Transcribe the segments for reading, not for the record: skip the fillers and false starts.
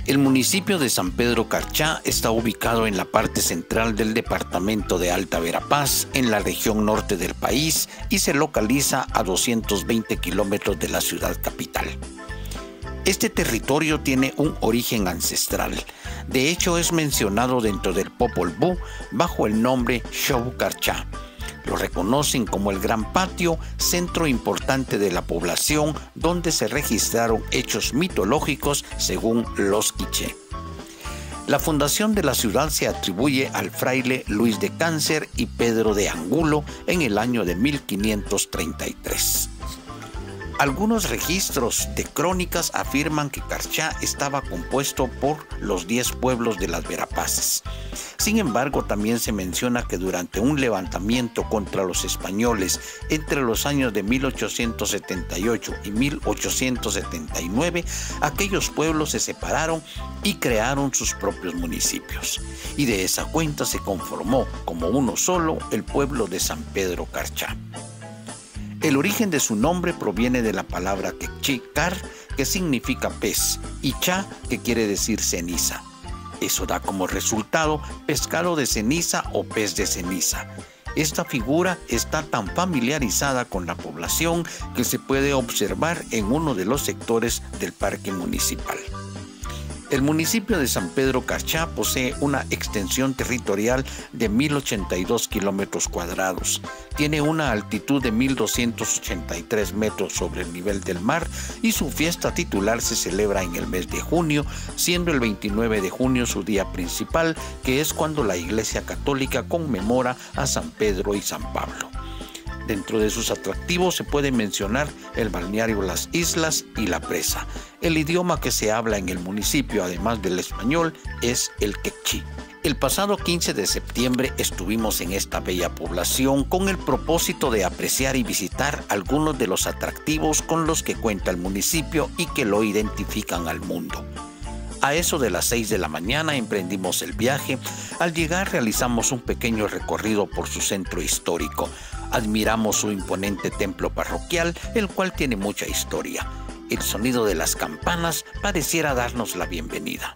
El municipio de San Pedro Carchá está ubicado en la parte central del departamento de Alta Verapaz, en la región norte del país, y se localiza a 220 kilómetros de la ciudad capital. Este territorio tiene un origen ancestral. De hecho, es mencionado dentro del Popol Vuh bajo el nombre Show Carchá. Lo reconocen como el Gran Patio, centro importante de la población, donde se registraron hechos mitológicos según los quiché. La fundación de la ciudad se atribuye al fraile Luis de Cáncer y Pedro de Angulo en el año de 1533. Algunos registros de crónicas afirman que Carchá estaba compuesto por los 10 pueblos de las Verapaces. Sin embargo, también se menciona que durante un levantamiento contra los españoles entre los años de 1878 y 1879, aquellos pueblos se separaron y crearon sus propios municipios. Y de esa cuenta se conformó como uno solo el pueblo de San Pedro Carchá. El origen de su nombre proviene de la palabra quechí car, que significa pez, y cha, que quiere decir ceniza. Eso da como resultado pescado de ceniza o pez de ceniza. Esta figura está tan familiarizada con la población que se puede observar en uno de los sectores del parque municipal. El municipio de San Pedro Carchá posee una extensión territorial de 1.082 kilómetros cuadrados. Tiene una altitud de 1.283 metros sobre el nivel del mar y su fiesta titular se celebra en el mes de junio, siendo el 29 de junio su día principal, que es cuando la Iglesia Católica conmemora a San Pedro y San Pablo. Dentro de sus atractivos se puede mencionar el balneario Las Islas y la presa. El idioma que se habla en el municipio, además del español, es el quechí. El pasado 15 de septiembre estuvimos en esta bella población con el propósito de apreciar y visitar algunos de los atractivos con los que cuenta el municipio y que lo identifican al mundo. A eso de las 6 de la mañana emprendimos el viaje. Al llegar realizamos un pequeño recorrido por su centro histórico. Admiramos su imponente templo parroquial, el cual tiene mucha historia. El sonido de las campanas pareciera darnos la bienvenida.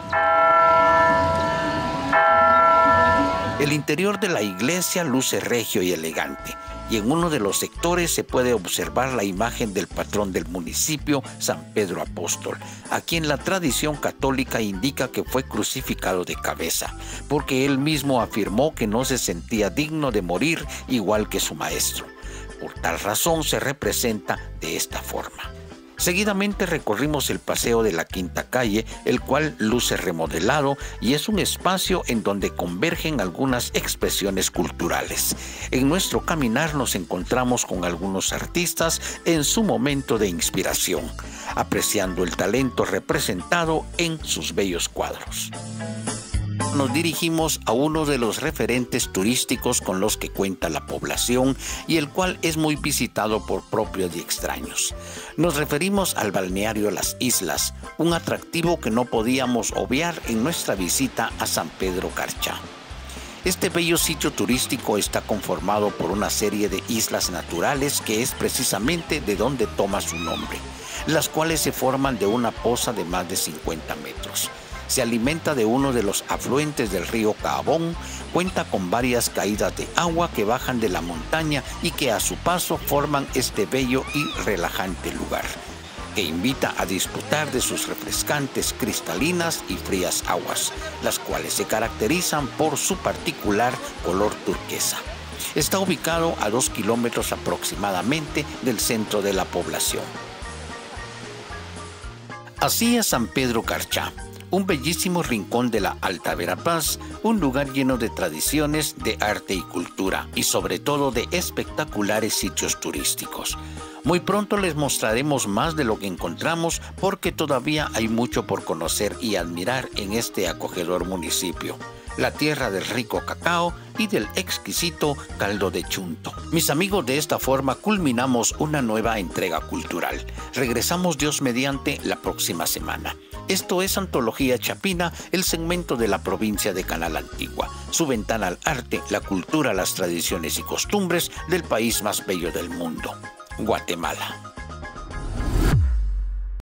El interior de la iglesia luce regio y elegante, y en uno de los sectores se puede observar la imagen del patrón del municipio, San Pedro Apóstol, a quien la tradición católica indica que fue crucificado de cabeza, porque él mismo afirmó que no se sentía digno de morir igual que su maestro. Por tal razón se representa de esta forma. Seguidamente recorrimos el paseo de la Quinta Calle, el cual luce remodelado y es un espacio en donde convergen algunas expresiones culturales. En nuestro caminar nos encontramos con algunos artistas en su momento de inspiración, apreciando el talento representado en sus bellos cuadros. Nos dirigimos a uno de los referentes turísticos con los que cuenta la población y el cual es muy visitado por propios y extraños. Nos referimos al balneario Las Islas, un atractivo que no podíamos obviar en nuestra visita a San Pedro Carchá. Este bello sitio turístico está conformado por una serie de islas naturales que es precisamente de donde toma su nombre, las cuales se forman de una poza de más de 50 metros. Se alimenta de uno de los afluentes del río Caabón, cuenta con varias caídas de agua que bajan de la montaña y que a su paso forman este bello y relajante lugar, que invita a disfrutar de sus refrescantes, cristalinas y frías aguas, las cuales se caracterizan por su particular color turquesa. Está ubicado a 2 kilómetros aproximadamente del centro de la población. Así es San Pedro Carchá, un bellísimo rincón de la Alta Verapaz, un lugar lleno de tradiciones, de arte y cultura, y sobre todo de espectaculares sitios turísticos. Muy pronto les mostraremos más de lo que encontramos porque todavía hay mucho por conocer y admirar en este acogedor municipio, la tierra del rico cacao y del exquisito caldo de chunto. Mis amigos, de esta forma culminamos una nueva entrega cultural. Regresamos Dios mediante la próxima semana. Esto es Antología Chapina, el segmento de la provincia de Canal Antigua, su ventana al arte, la cultura, las tradiciones y costumbres del país más bello del mundo, Guatemala.